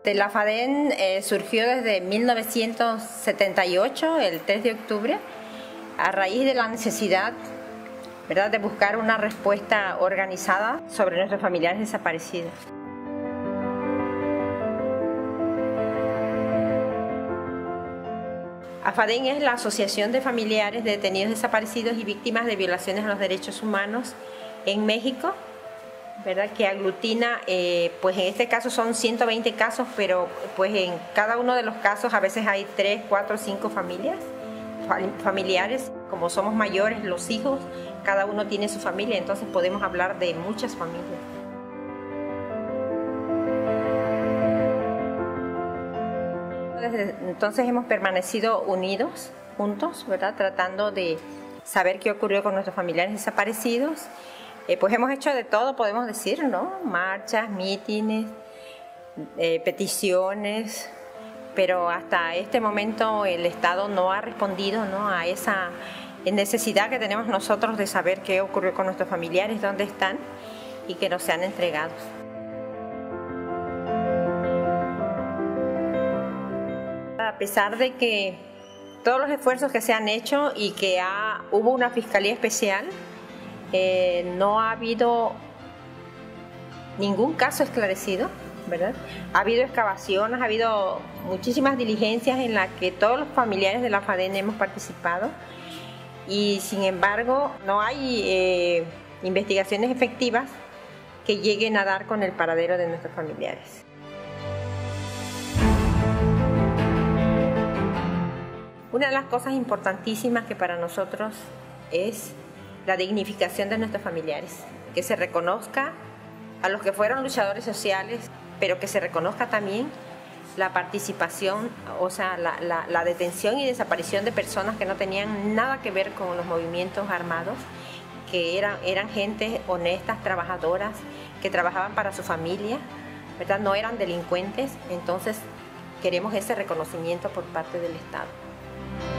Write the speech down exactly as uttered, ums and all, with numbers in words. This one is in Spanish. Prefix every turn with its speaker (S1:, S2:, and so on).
S1: La FADEN eh, surgió desde mil novecientos setenta y ocho, el tres de octubre, a raíz de la necesidad, ¿verdad?, de buscar una respuesta organizada sobre nuestros familiares desaparecidos. AFADEN es la Asociación de Familiares de Detenidos Desaparecidos y Víctimas de Violaciones a los Derechos Humanos en México, ¿verdad?, que aglutina, eh, pues en este caso son ciento veinte casos, pero pues en cada uno de los casos a veces hay tres, cuatro, cinco familias, familiares. Como somos mayores, los hijos, cada uno tiene su familia, entonces podemos hablar de muchas familias. Desde entonces hemos permanecido unidos, juntos, ¿verdad?, tratando de saber qué ocurrió con nuestros familiares desaparecidos. Eh, pues hemos hecho de todo, podemos decir, ¿no? Marchas, mítines, eh, peticiones, pero hasta este momento el Estado no ha respondido, ¿no?, a esa necesidad que tenemos nosotros de saber qué ocurrió con nuestros familiares, dónde están y que nos sean entregados. A pesar de que todos los esfuerzos que se han hecho y que ha, hubo una Fiscalía Especial, Eh, no ha habido ningún caso esclarecido, ¿verdad? Ha habido excavaciones, ha habido muchísimas diligencias en las que todos los familiares de la FADEN hemos participado y sin embargo no hay eh, investigaciones efectivas que lleguen a dar con el paradero de nuestros familiares. Una de las cosas importantísimas que para nosotros es la dignificación de nuestros familiares, que se reconozca a los que fueron luchadores sociales, pero que se reconozca también la participación, o sea, la, la, la detención y desaparición de personas que no tenían nada que ver con los movimientos armados, que eran, eran gente honestas, trabajadoras, que trabajaban para su familia, ¿verdad?, no eran delincuentes. Entonces queremos ese reconocimiento por parte del Estado.